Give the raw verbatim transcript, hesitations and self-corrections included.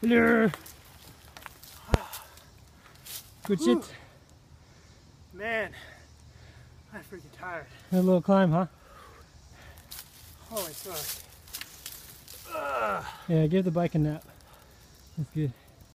Hello. Good Whew. shit. Man, I'm freaking tired. A little climb, huh? Holy fuck. Yeah, give the bike a nap. That's good.